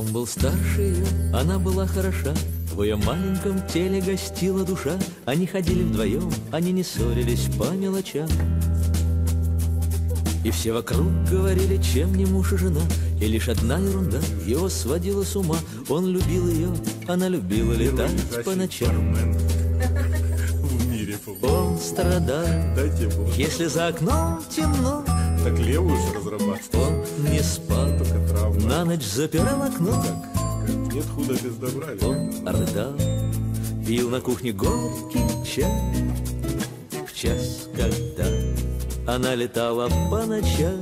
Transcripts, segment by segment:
Он был старше ее, она была хороша, в ее маленьком теле гостила душа. Они ходили вдвоем, они не ссорились по мелочам. И все вокруг говорили, чем не муж и жена. И лишь одна ерунда его сводила с ума. Он любил ее, она любила летать по ночам. Он страдал, если за окном темно. Так левую же разрабатывать. Он не спал, на ночь запирал окно. Нет худа без добра. Он рыдал, пил на кухне горький чай. В час, когда она летала по ночам,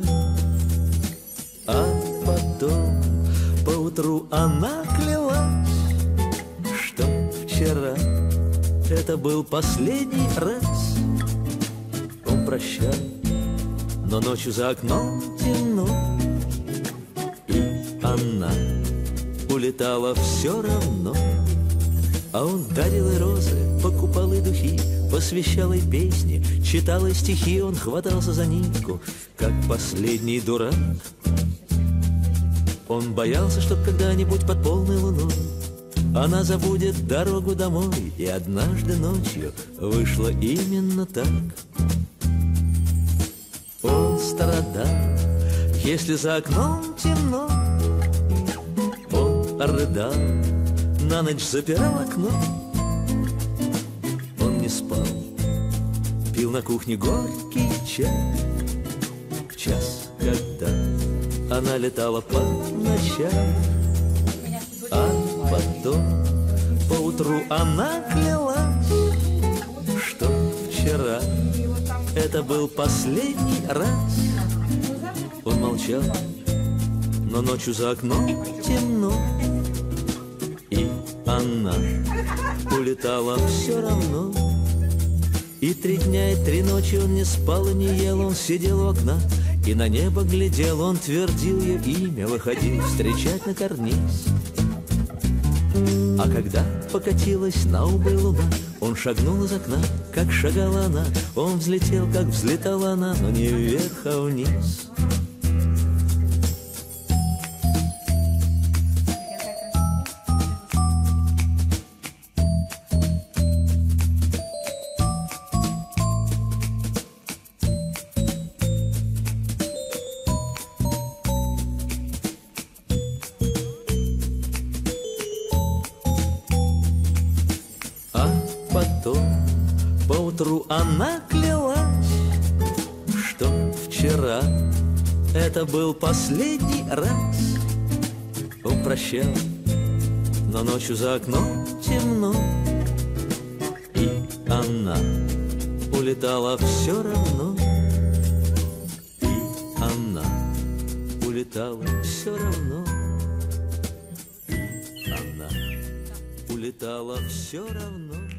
а потом поутру она клялась, что вчера это был последний раз. Он прощал, но ночью за окном темно, и она улетала все равно. А он дарил ей розы, покупал ей духи, посвящал ей песни, читал ей стихи. Он хватался за нитку, как последний дурак. Он боялся, что когда-нибудь под полной луной она забудет дорогу домой. И однажды ночью вышло именно так. Он страдал, если за окном темно. Он рыдал, на ночь запирал окно. Он не спал, пил на кухне горький чай. В час, когда она летала по ночам, а потом поутру она клялась, что вчера это был последний раз. Он молчал, но ночью за окном темно, и она улетала все равно. И 3 дня и 3 ночи он не спал и не ел. Он сидел у окна и на небо глядел. Он твердил ее имя, выходил встречать на карниз. А когда покатилась на убыль луна, он шагнул из окна, как шагала она. Он взлетел, как взлетала она, но не вверх, а вниз. Потом поутру она клялась, что вчера это был последний раз. Он прощал, но ночью за окном темно, и она улетала все равно. И она улетала все равно. И она улетала все равно.